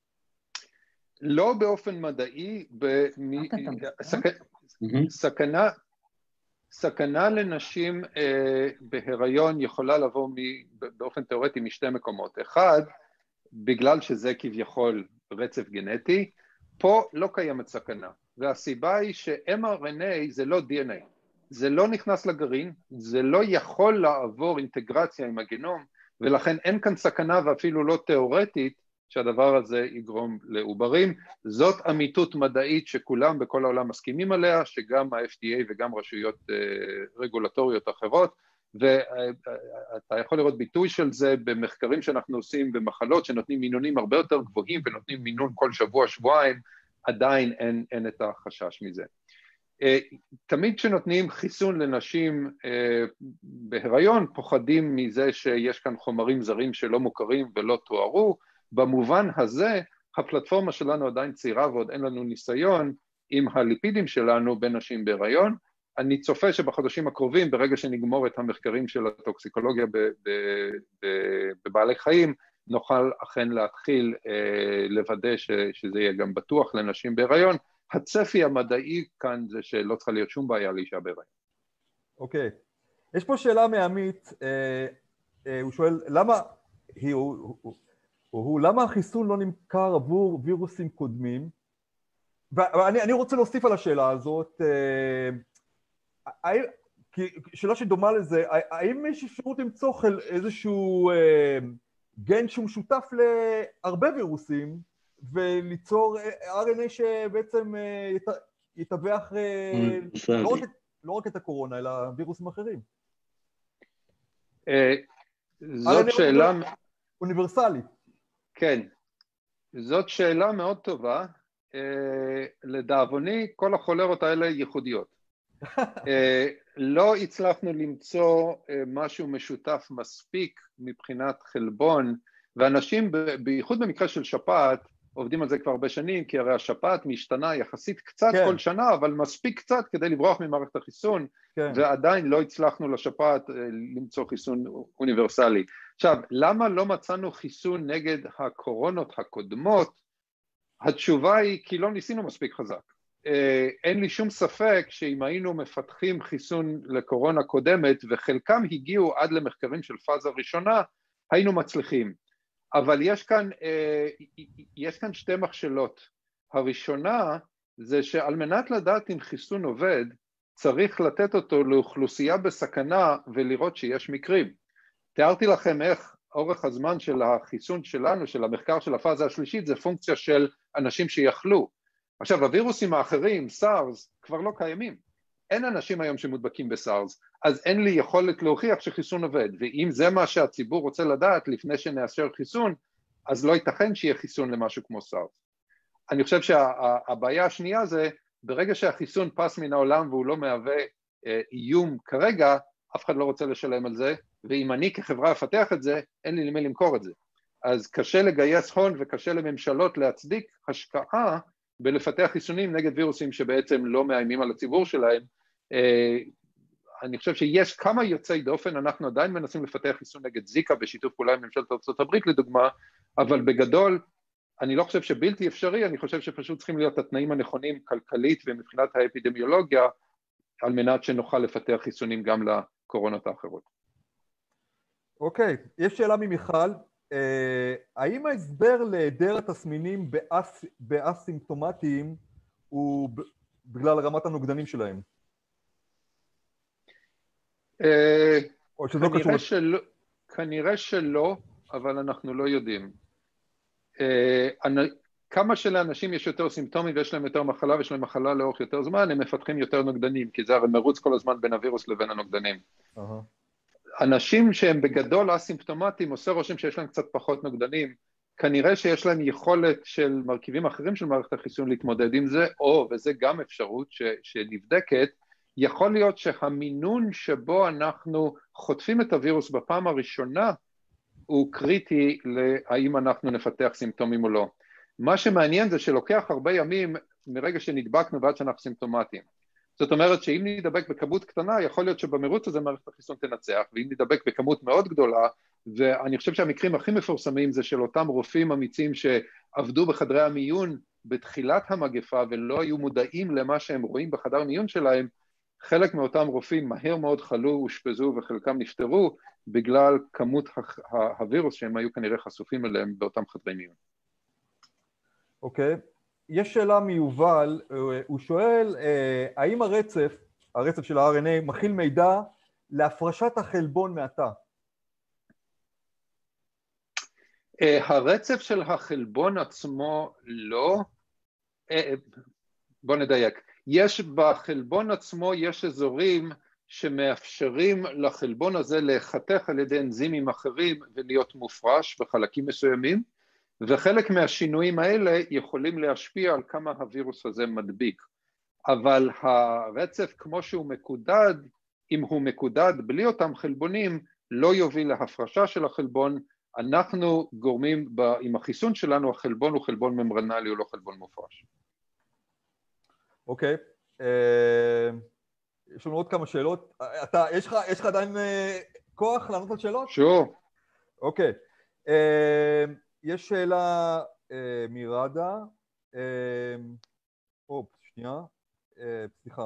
לא באופן מדעי, סכנה, סכנה לנשים אה, בהיריון יכולה לבוא מ, באופן תיאורטי משתי מקומות. אחד, בגלל שזה כביכול רצף גנטי, פה לא קיימת סכנה. והסיבה היא ש-אם אר אן איי זה לא די אן איי. זה לא נכנס לגרעין, זה לא יכול לעבור אינטגרציה עם הגנום, ולכן אין כאן סכנה ואפילו לא תיאורטית שהדבר הזה יגרום לעוברים. זאת אמיתות מדעית שכולם בכל העולם מסכימים עליה, שגם ה-אף די איי וגם רשויות רגולטוריות אחרות, ואתה יכול לראות ביטוי של זה במחקרים שאנחנו עושים במחלות שנותנים מינונים הרבה יותר גבוהים ונותנים מינון כל שבוע, שבועיים, עדיין אין, אין את החשש מזה. תמיד כשנותנים חיסון לנשים בהיריון, פוחדים מזה שיש כאן חומרים זרים שלא מוכרים ולא תוארו. במובן הזה, הפלטפורמה שלנו עדיין צעירה ועוד אין לנו ניסיון עם הליפידים שלנו בנשים בהיריון. אני צופה שבחודשים הקרובים, ברגע שנגמור את המחקרים של הטוקסיקולוגיה בבעלי חיים, נוכל אכן להתחיל לוודא שזה יהיה גם בטוח לנשים בהיריון. הצפי המדעי כאן זה שלא צריכה להיות שום בעיה לאישה בהיריון. אוקיי. יש פה שאלה מעמית, הוא שואל, למה, הוא, למה החיסון לא נמכר עבור וירוסים קודמים? ואני אני רוצה להוסיף על השאלה הזאת, שאלה שדומה לזה, האם יש אפשרות למצוא איזשהו גן שהוא משותף להרבה וירוסים, וליצור אר אן איי שבעצם יתווך לא רק, לא רק את הקורונה, אלא וירוסים אחרים? זאת שאלה... אוניברסלי. כן, זאת שאלה מאוד טובה. לדאבוני, כל החולרות האלה ייחודיות. לא הצלחנו למצוא משהו משותף מספיק מבחינת חלבון, ואנשים, בייחוד במקרה של שפעת, עובדים על זה כבר הרבה שנים, כי הרי השפעת משתנה יחסית קצת כן. כל שנה, אבל מספיק קצת כדי לברוח ממערכת החיסון, כן. ועדיין לא הצלחנו לשפעת למצוא חיסון אוניברסלי. עכשיו, למה לא מצאנו חיסון נגד הקורונות הקודמות? התשובה היא כי לא ניסינו מספיק חזק. אין לי שום ספק שאם היינו מפתחים חיסון לקורונה קודמת, וחלקם הגיעו עד למחקרים של פאזה ראשונה, היינו מצליחים. אבל יש כאן, יש כאן שתי מכשלות. הראשונה זה שעל מנת לדעת אם חיסון עובד, צריך לתת אותו לאוכלוסייה בסכנה ולראות שיש מקרים. תיארתי לכם איך אורך הזמן של החיסון שלנו, של המחקר של הפאזה השלישית, זה פונקציה של אנשים שיחלו. עכשיו, הווירוסים האחרים, סארס, כבר לא קיימים. אין אנשים היום שמודבקים בסארס, אז אין לי יכולת להוכיח שחיסון עובד, ואם זה מה שהציבור רוצה לדעת לפני שנאשר חיסון, אז לא ייתכן שיהיה חיסון למשהו כמו סארס. אני חושב שהבעיה השנייה זה, ברגע שהחיסון פס מן העולם והוא לא מהווה איום כרגע, אף אחד לא רוצה לשלם על זה, ואם אני כחברה אפתח את זה, אין לי למי למכור את זה. אז קשה לגייס הון וקשה לממשלות להצדיק השקעה בלפתח חיסונים נגד וירוסים שבעצם לא מאיימים על הציבור שלהם. אני חושב שיש כמה יוצאי דופן, אנחנו עדיין מנסים לפתח חיסון נגד זיקה בשיתוף פעולה עם ממשלת ארצות הברית לדוגמה, אבל בגדול אני לא חושב שבלתי אפשרי, אני חושב שפשוט צריכים להיות התנאים הנכונים כלכלית ומבחינת האפידמיולוגיה, על מנת שנוכל לפתח חיסונים גם לקורונות האחרות. אוקיי, יש שאלה ממיכל, האם ההסבר להיעדר התסמינים באסימפטומטיים הוא בגלל רמת הנוגדנים שלהם? או שזה לא קשור? כנראה שלא, אבל אנחנו לא יודעים. כמה שלאנשים יש יותר סימפטומים ויש להם יותר מחלה ויש להם מחלה לאורך יותר זמן, הם מפתחים יותר נוגדנים, כי זה הרי מרוץ כל הזמן בין הווירוס לבין הנוגדנים. אנשים שהם בגדול אסימפטומטיים, עושה רושם שיש להם קצת פחות נוגדנים, כנראה שיש להם יכולת של מרכיבים אחרים של מערכת החיסון להתמודד עם זה, או, וזה גם אפשרות ש, שנבדקת, יכול להיות שהמינון שבו אנחנו חוטפים את הווירוס בפעם הראשונה, הוא קריטי להאם אנחנו נפתח סימפטומים או לא. מה שמעניין זה שלוקח הרבה ימים מרגע שנדבקנו ועד שאנחנו סימפטומטיים. זאת אומרת שאם נדבק בכמות קטנה, יכול להיות שבמרוץ הזה מערכת החיסון תנצח, ואם נדבק בכמות מאוד גדולה, ואני חושב שהמקרים הכי מפורסמים זה של אותם רופאים אמיצים שעבדו בחדרי המיון בתחילת המגפה, ולא היו מודעים למה שהם רואים בחדר המיון שלהם, חלק מאותם רופאים מהר מאוד חלו, אושפזו וחלקם נפטרו בגלל כמות הווירוס שהם היו כנראה חשופים אליהם באותם חדרי מיון. אוקיי. יש שאלה מיובל, הוא שואל, האם הרצף, הרצף של ה-אר אן איי מכיל מידע להפרשת החלבון מהתא? הרצף של החלבון עצמו לא, בוא נדייק, יש בחלבון עצמו, יש אזורים שמאפשרים לחלבון הזה להיחתך על ידי אנזימים אחרים ולהיות מופרש בחלקים מסוימים, וחלק מהשינויים האלה יכולים להשפיע על כמה הווירוס הזה מדביק. אבל הרצף כמו שהוא מקודד, אם הוא מקודד בלי אותם חלבונים, לא יוביל להפרשה של החלבון. אנחנו גורמים, עם החיסון שלנו, החלבון הוא חלבון ממברנלי, הוא לא חלבון מופרש. אוקיי. יש לנו עוד כמה שאלות. אתה, יש לך, יש לך עדיין כוח לענות על שאלות? שור. אוקיי. יש שאלה מרדה. אופ, שנייה. סליחה.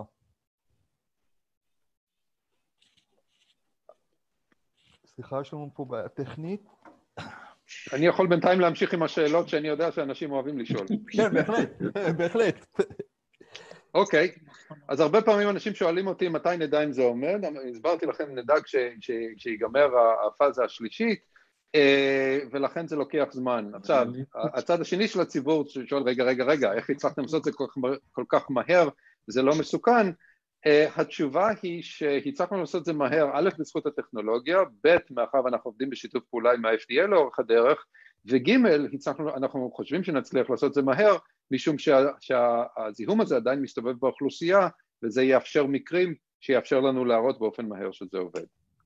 סליחה, יש לנו פה בעיה טכנית. אני יכול בינתיים להמשיך עם השאלות שאני יודע שאנשים אוהבים לשאול. כן, בהחלט, בהחלט. אוקיי, אז הרבה פעמים אנשים שואלים אותי מתי נדע אם זה עומד, הסברתי לכם נדע כשיגמר הפאזה השלישית, ולכן זה לוקח זמן. עכשיו, הצד השני של הציבור שואל, רגע, רגע, רגע, איך הצלחתם לעשות את זה כל כך מהר, זה לא מסוכן? התשובה היא שהצלחנו לעשות את זה מהר, א', בזכות הטכנולוגיה, ב', מאחר ואנחנו עובדים בשיתוף פעולה עם ה-אף די איי לאורך הדרך, וג', אנחנו חושבים שנצליח לעשות את זה מהר, משום שה, שהזיהום הזה עדיין מסתובב באוכלוסייה, וזה יאפשר מקרים שיאפשר לנו להראות באופן מהר שזה עובד.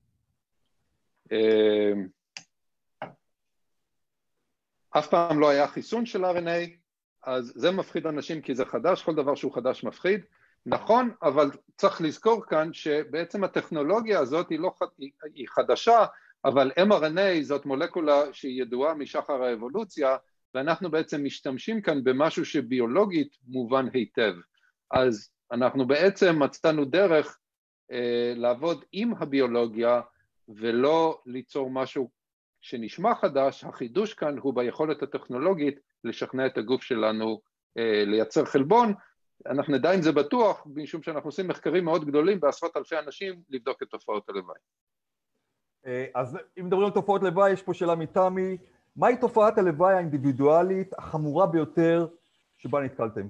אף פעם לא היה חיסון של אר אן איי, אז זה מפחיד אנשים כי זה חדש, כל דבר שהוא חדש מפחיד. נכון, אבל צריך לזכור כאן שבעצם הטכנולוגיה הזאת היא, לא, היא חדשה, אבל אם אר אן איי זאת מולקולה שהיא ידועה משחר האבולוציה, ואנחנו בעצם משתמשים כאן במשהו שביולוגית מובן היטב. אז אנחנו בעצם מצאנו דרך אה, לעבוד עם הביולוגיה, ולא ליצור משהו שנשמע חדש. החידוש כאן הוא ביכולת הטכנולוגית לשכנע את הגוף שלנו אה, לייצר חלבון. אנחנו נדע אם זה בטוח, משום שאנחנו עושים מחקרים מאוד גדולים בעשרות אלפי אנשים לבדוק את תופעות הלוואי. אז אם מדברים על תופעות לוואי, יש פה שאלה מתמי, מהי תופעת הלוואי האינדיבידואלית החמורה ביותר שבה נתקלתם?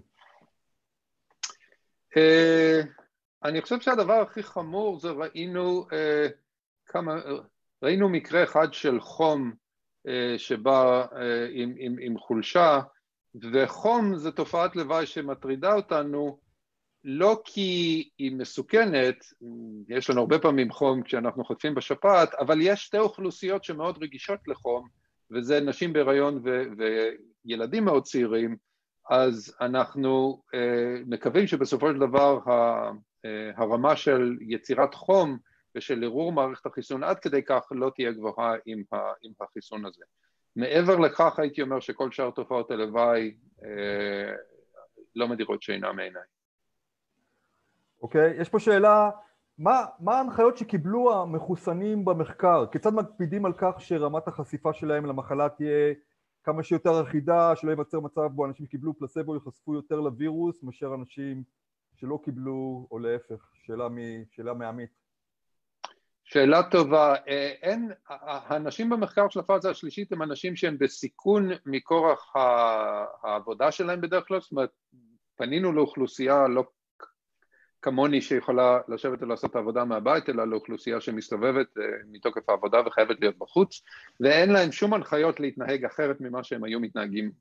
אני חושב שהדבר הכי חמור זה ראינו כמה, ראינו מקרה אחד של חום שבא עם, עם, עם חולשה, וחום זה תופעת לוואי שמטרידה אותנו, לא כי היא מסוכנת, יש לנו הרבה פעמים חום כשאנחנו חוטפים בשפעת, אבל יש שתי אוכלוסיות שמאוד רגישות לחום, וזה נשים בהיריון ו- וילדים מאוד צעירים, אז אנחנו אה, מקווים שבסופו של דבר ה- אה, הרמה של יצירת חום ושל ערעור מערכת החיסון עד כדי כך לא תהיה גבוהה עם, ה- עם החיסון הזה. מעבר לכך הייתי אומר שכל שאר תופעות הלוואי אה, לא מדירות שינה מעיניי. אוקיי, יש פה שאלה, מה, מה ההנחיות שקיבלו המחוסנים במחקר? כיצד מקפידים על כך שרמת החשיפה שלהם למחלה תהיה כמה שיותר אחידה, שלא ייווצר מצב בו אנשים שקיבלו פלסבו יחשפו יותר לווירוס, מאשר אנשים שלא קיבלו, או להפך? שאלה, מ, שאלה מעמית. שאלה טובה. אין, האנשים במחקר של הפאזה השלישית הם אנשים שהם בסיכון מכורח העבודה שלהם בדרך כלל, זאת אומרת, פנינו לאוכלוסייה לא כמוני שיכולה לשבת ולעשות את העבודה מהבית, אלא לאוכלוסייה שמסתובבת מתוקף העבודה וחייבת להיות בחוץ, ואין להם שום הנחיות להתנהג אחרת ממה שהם היו מתנהגים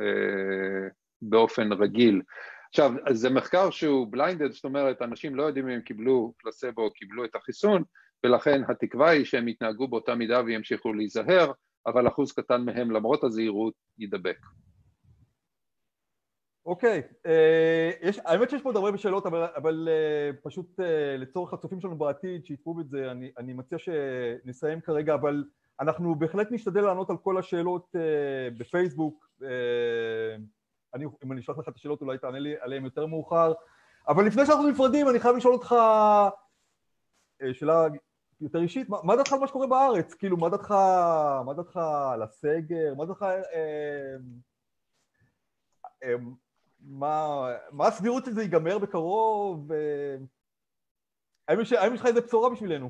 באופן רגיל. עכשיו, זה מחקר שהוא בליינדד, זאת אומרת, אנשים לא יודעים אם הם קיבלו פלסבו או קיבלו את החיסון, ולכן התקווה היא שהם יתנהגו באותה מידה וימשיכו להיזהר, אבל אחוז קטן מהם, למרות הזהירות, ידבק. אוקיי, האמת שיש פה עוד הרבה בשאלות, אבל, אבל פשוט לצורך הצופים שלנו בעתיד, שיתפו בזה, אני, אני מציע שנסיים כרגע, אבל אנחנו בהחלט נשתדל לענות על כל השאלות בפייסבוק, אני, אם אני אשלח לך את השאלות אולי תענה לי עליהן יותר מאוחר. אבל לפני שאנחנו נפרדים, אני חייב לשאול אותך שאלה יותר אישית, מה, מה דעתך על מה שקורה בארץ? כאילו, מה דעתך, מה דעתך על הסגר? מה דעתך, אה, אה, מה, מה הסבירות שזה ייגמר בקרוב? אה, האם יש, האם יש לך איזה בשורה בשבילנו?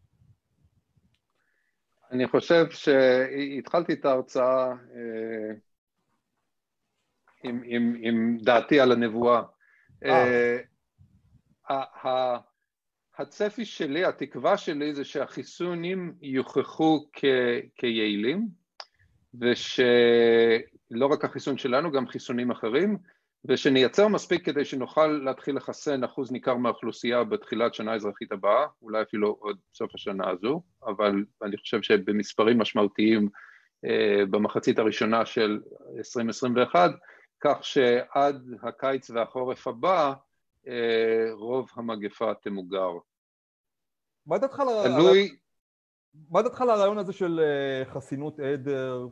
אני חושב שהתחלתי את ההרצאה אה, עם, עם, עם דעתי על הנבואה. אה. אה, הצפי שלי, התקווה שלי זה שהחיסונים יוכחו כ- כיעילים, ושלא רק החיסון שלנו, גם חיסונים אחרים, ושנייצר מספיק כדי שנוכל להתחיל לחסן אחוז ניכר מהאוכלוסייה בתחילת שנה האזרחית הבאה, אולי אפילו עוד סוף השנה הזו, אבל אני חושב שבמספרים משמעותיים אה, במחצית הראשונה של עשרים עשרים ואחת, כך שעד הקיץ והחורף הבא, אה, רוב המגפה תמוגר. מה דעתך תלוי... מה דעתך לרעיון הזה של חסינות עדר?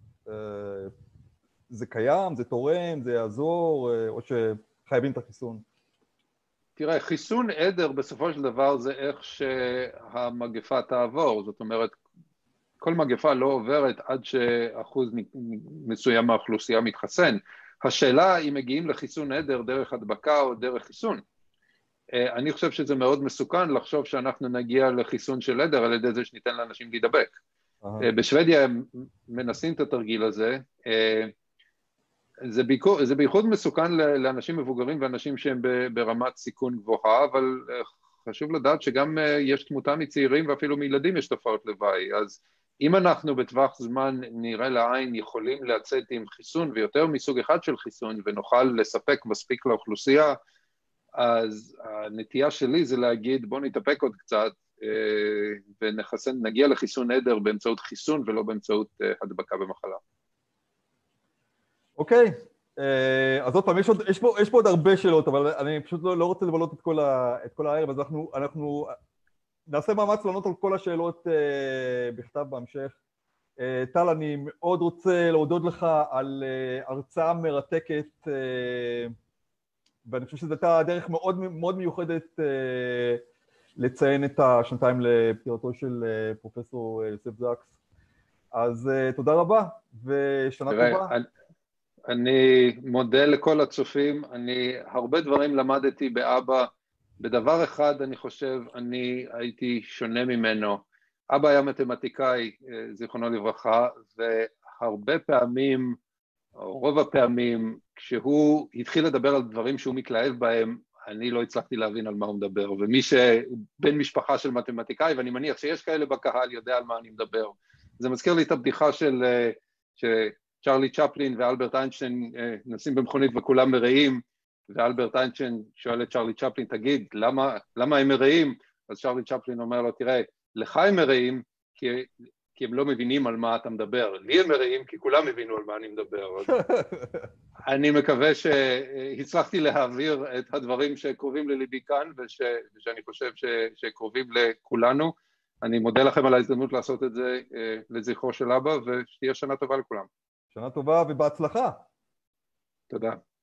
זה קיים, זה תורם, זה יעזור, או שחייבים את החיסון? תראה, חיסון עדר בסופו של דבר זה איך שהמגפה תעבור, זאת אומרת, כל מגפה לא עוברת עד שאחוז מסוים מהאוכלוסייה מתחסן. השאלה אם מגיעים לחיסון עדר דרך הדבקה או דרך חיסון. אני חושב שזה מאוד מסוכן לחשוב שאנחנו נגיע לחיסון של עדר על ידי זה שניתן לאנשים להידבק. בשוודיה הם מנסים את התרגיל הזה, זה, ביקור, זה בייחוד מסוכן לאנשים מבוגרים ואנשים שהם ברמת סיכון גבוהה, אבל חשוב לדעת שגם יש תמותה מצעירים ואפילו מילדים יש תופעות לוואי, אז אם אנחנו בטווח זמן נראה לעין יכולים לצאת עם חיסון ויותר מסוג אחד של חיסון ונוכל לספק מספיק לאוכלוסייה, אז הנטייה שלי זה להגיד בוא נתאפק עוד קצת ונחסן, נגיע לחיסון עדר באמצעות חיסון ולא באמצעות הדבקה במחלה. אוקיי, אז עוד פעם, יש, עוד, יש, פה, יש פה עוד הרבה שאלות, אבל אני פשוט לא, לא רוצה לבלות את כל, ה, את כל הערב, אז אנחנו, אנחנו נעשה מאמץ לענות על כל השאלות בכתב בהמשך. טל, אני מאוד רוצה להודות לך על הרצאה מרתקת, ואני חושב שזו הייתה דרך מאוד, מאוד מיוחדת לציין את השנתיים לפטירתו של פרופסור יוסף זקס. אז תודה רבה, ושנה טובה. אני, אני מודה לכל הצופים, אני הרבה דברים למדתי באבא, בדבר אחד אני חושב, אני הייתי שונה ממנו. אבא היה מתמטיקאי, זיכרונו לברכה, והרבה פעמים, או רוב הפעמים, כשהוא התחיל לדבר על דברים שהוא מתלהב בהם, אני לא הצלחתי להבין על מה הוא מדבר, ומי שבן משפחה של מתמטיקאי, ואני מניח שיש כאלה בקהל, יודע על מה אני מדבר. זה מזכיר לי את הבדיחה של צ'רלי צ'פלין ואלברט איינשטיין נסים במכונית וכולם מראים, ואלברט איינשטיין שואל את צ'רלי צ'פלין, תגיד, למה, למה הם מראים? אז צ'רלי צ'פלין אומר לו, תראה, לך הם מראים, כי, כי הם לא מבינים על מה אתה מדבר. לי הם מראים, כי כולם הבינו על מה אני מדבר. אני מקווה שהצלחתי להעביר את הדברים שקרובים לליבי כאן, וש, ושאני חושב ש, שקרובים לכולנו. אני מודה לכם על ההזדמנות לעשות את זה לזכרו של אבא, ושתהיה שנה טובה לכולם. שנה טובה ובהצלחה. תודה.